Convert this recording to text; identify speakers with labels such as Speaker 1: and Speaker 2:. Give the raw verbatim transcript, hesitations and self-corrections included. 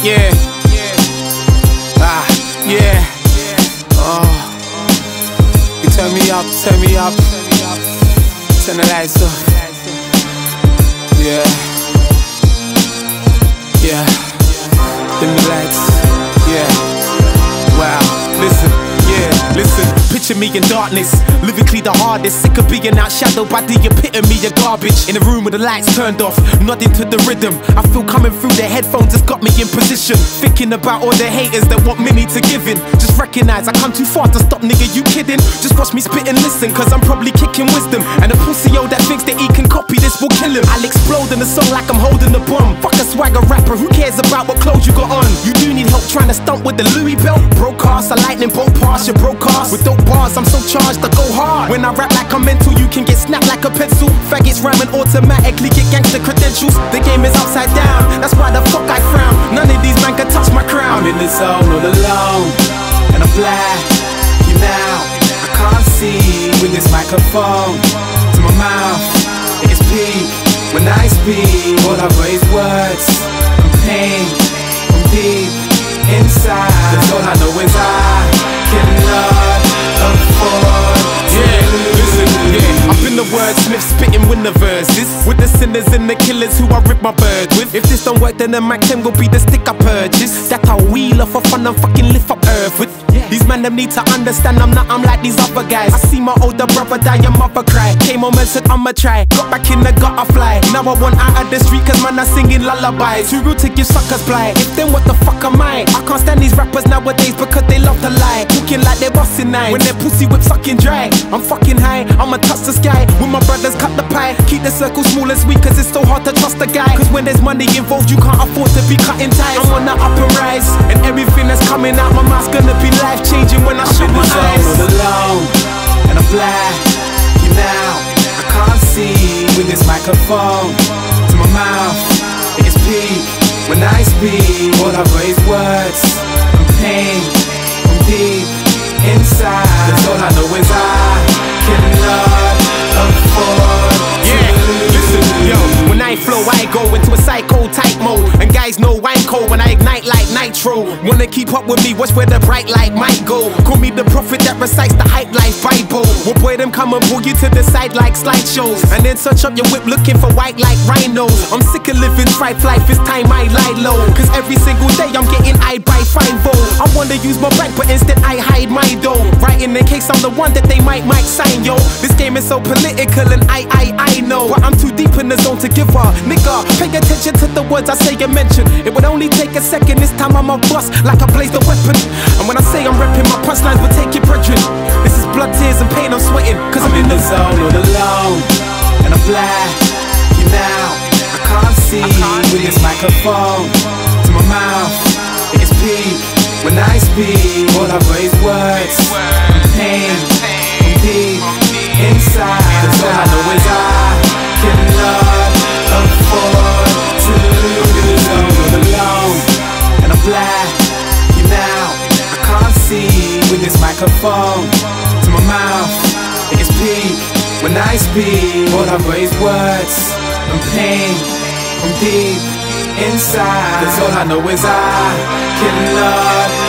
Speaker 1: yeah. Ah, yeah. Oh, you turn me up, turn me up. Turn the lights off. Yeah. Yeah. Dim the lights. Yeah. Wow. Listen. Yeah, listen, picture me in darkness, lyrically the hardest, sick of being outshadowed by the epitome of garbage. In a room with the lights turned off, nodding to the rhythm. I feel coming through the headphones has got me in position. Thinking about all the haters that want Minnie to give in. Just recognize I come too far to stop, nigga, you kidding? Just watch me spit and listen, cause I'm probably kicking wisdom. And a pussy-o that thinks that he can copy this will kill him. I'll explode in the song like I'm holding a bomb. Fuck a swagger rapper, who cares about what clothes you got on? You do need help trying to stunt with the Louis belt. Broadcast, a lightning bolt pass your broadcast. With dope bars, I'm so charged to go hard. When I rap like I'm mental, you can get snapped like a pencil. Faggots rhyming automatically get gangster credentials. The game is upside down, that's why the fuck I frown. None of these men can touch my crown. I'm in the zone all alone, and I'm black, you now. I can't see with this microphone to my mouth. It gets peak when I speak. All I got is words, I'm pain, I'm deep inside. Cause all I know is I cannot afford. Yeah, listen, yeah. I've been the wordsmith spitting with the verses, with the sinners and the killers who I rip my bird with. If this don't work, then the Mac ten will be the stick I purchase. That I wheel off for fun and fucking lift up earth with. These men them need to understand I'm not, I'm like these other guys. I see my older brother die, your mother cry. Came home and said I'ma try. Got back in the gutter fly. Now I want out of the street cause man are singing lullabies. Too rude to give suckers blind. If then what the fuck am I? I can't stand these rappers nowadays because they love to lie. Looking like they're busting nine when their pussy whip sucking dry. I'm fucking high, I'ma touch the sky. When my brothers cut the pie, keep the circle small and sweet cause it's so hard to trust a guy. Cause when there's money involved you can't afford to be cutting ties. I'm on the up and rise, and everything that's coming out my mouth's gonna be life changing when I shut my eyes. All alone, and I'm black, you now. I can't see with this microphone to my mouth. It gets peak when I speak. All I got is words, I'm pain, I'm deep inside. Cause all I know is I cannot afford. Yeah, listen, yo, when I flow I go into a psycho type mode. And guys know I'm cold when I ignite like nitro. Wanna keep up with me, watch where the bright light might go. Call me the prophet that recites the hype life Bible. Well boy them come and pull you to the side like slideshows. And then search up your whip looking for white like rhinos. I'm sick of living strife life, it's time I lie low. Cause every single day I'm getting eyed by five volt. I wanna use my bank but instead I hide my dough. Writing in case I'm the one that they might might sign, yo. This game is so political and I, I, I know. But I'm too deep in the zone to give up. Nigga, pay attention to the words I say and mention. It would only take a second, this time I'm a bust like I blaze the weapon. And when I say I'm repping, my punchlines will take your brethren. This is blood, tears and pain, I'm sweating cause I'm, I'm in the zone all alone, and I'm black, you now. I can't see I can't with see. This microphone to my mouth. It gets peak when I speak. All I got is words, I'm pain, I'm deep inside. Cause all I know is I cannot afford to. I'm in the zone all alone, and I'm black, you now. I can't see with this microphone to my mouth. It gets peak when I speak. All I got is words, I'm pain, I'm deep inside. Cause all I know is I cannot